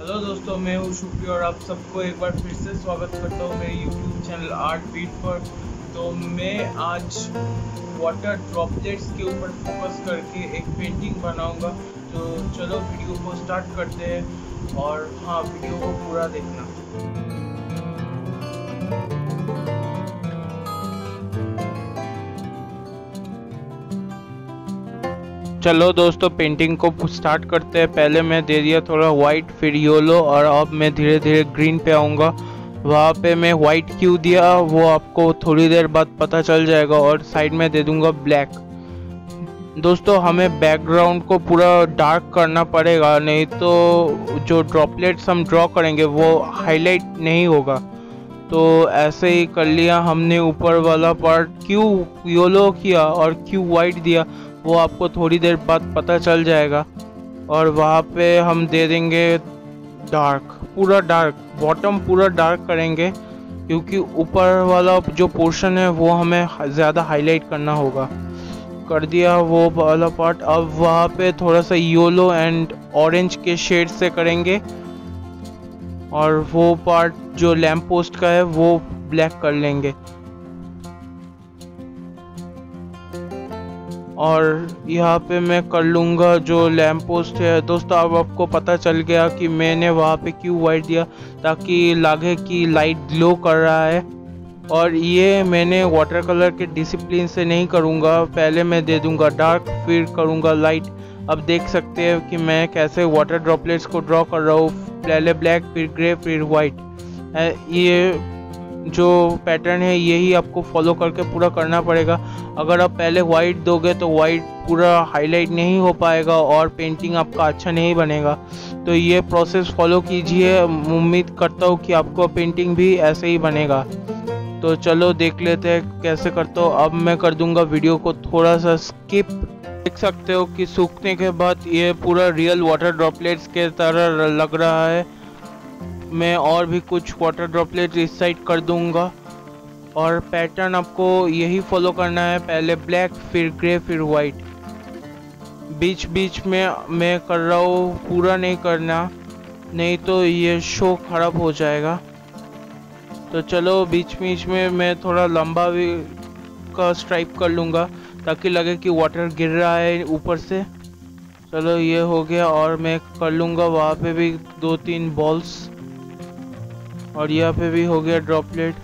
Hello दोस्तों, मैं हूँ शुक्रिया और आप सबको एक बार फिर से स्वागत करता हूँ मेरे यूट्यूब चैनल आर्ट बीट पर। तो मैं आज वाटर ड्रॉपलेट्स के ऊपर फोकस करके एक पेंटिंग बनाऊंगा। तो चलो वीडियो को स्टार्ट करते हैं और हाँ, वीडियो को पूरा देखना। चलो दोस्तों, पेंटिंग को स्टार्ट करते हैं। पहले मैं दे दिया थोड़ा वाइट, फिर येलो और अब मैं धीरे धीरे ग्रीन पे आऊँगा। वहाँ पे मैं वाइट क्यों दिया वो आपको थोड़ी देर बाद पता चल जाएगा। और साइड में दे दूँगा ब्लैक। दोस्तों, हमें बैकग्राउंड को पूरा डार्क करना पड़ेगा, नहीं तो जो ड्रॉपलेट्स हम ड्रॉ करेंगे वो हाईलाइट नहीं होगा। तो ऐसे ही कर लिया हमने। ऊपर वाला पार्ट क्यों येलो किया और क्यों वाइट दिया वो आपको थोड़ी देर बाद पता चल जाएगा। और वहाँ पे हम दे देंगे डार्क, पूरा डार्क, बॉटम पूरा डार्क करेंगे क्योंकि ऊपर वाला जो पोर्शन है वो हमें ज़्यादा हाईलाइट करना होगा। कर दिया वो वाला पार्ट। अब वहाँ पे थोड़ा सा येलो एंड ऑरेंज के शेड से करेंगे और वो पार्ट जो लैम्प पोस्ट का है वो ब्लैक कर लेंगे। और यहाँ पे मैं कर लूँगा जो लैम्प पोस्ट है। दोस्तों, अब आपको पता चल गया कि मैंने वहाँ पे क्यों वाइट दिया, ताकि लगे कि लाइट ग्लो कर रहा है। और ये मैंने वाटर कलर के डिसिप्लिन से नहीं करूँगा, पहले मैं दे दूँगा डार्क फिर करूँगा लाइट। अब देख सकते हैं कि मैं कैसे वाटर ड्रॉपलेट्स को ड्रॉ कर रहा हूँ। पहले ब्लैक, फिर ग्रे, फिर वाइट। ये जो पैटर्न है यही आपको फॉलो करके पूरा करना पड़ेगा। अगर आप पहले वाइट दोगे तो वाइट पूरा हाईलाइट नहीं हो पाएगा और पेंटिंग आपका अच्छा नहीं बनेगा। तो ये प्रोसेस फॉलो कीजिए। उम्मीद करता हूँ कि आपको पेंटिंग भी ऐसे ही बनेगा। तो चलो देख लेते हैं कैसे करता हूँ। अब मैं कर दूंगा वीडियो को थोड़ा सा स्किप। देख सकते हो कि सूखने के बाद ये पूरा रियल वाटर ड्रॉपलेट्स के तरह लग रहा है। मैं और भी कुछ वाटर ड्रॉपलेट्स इस साइड कर दूंगा और पैटर्न आपको यही फॉलो करना है। पहले ब्लैक, फिर ग्रे, फिर वाइट। बीच बीच में मैं कर रहा हूँ, पूरा नहीं करना, नहीं तो ये शो खराब हो जाएगा। तो चलो बीच बीच में मैं थोड़ा लंबा भी का स्ट्राइप कर लूँगा ताकि लगे कि वाटर गिर रहा है ऊपर से। चलो ये हो गया। और मैं कर लूँगा वहाँ पे भी 2-3 बॉल्स और यहाँ पे भी हो गया ड्रॉपलेट।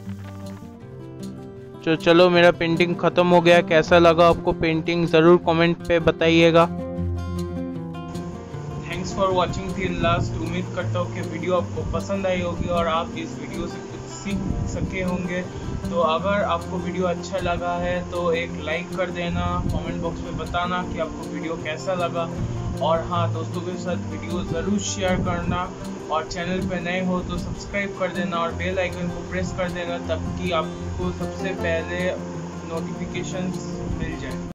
तो चलो मेरा पेंटिंग ख़त्म हो गया। कैसा लगा आपको पेंटिंग ज़रूर कमेंट पे बताइएगा। Thanks for watching till last. उम्मीद करता हूँ कि वीडियो आपको पसंद आई होगी और आप इस वीडियो से कुछ सीख सके होंगे। तो अगर आपको वीडियो अच्छा लगा है तो एक लाइक कर देना, कमेंट बॉक्स में बताना कि आपको वीडियो कैसा लगा। और हाँ, दोस्तों के साथ वीडियो ज़रूर शेयर करना। और चैनल पे नए हो तो सब्सक्राइब कर देना और बेल आइकन को प्रेस कर देना ताकि आपको सबसे पहले नोटिफिकेशंस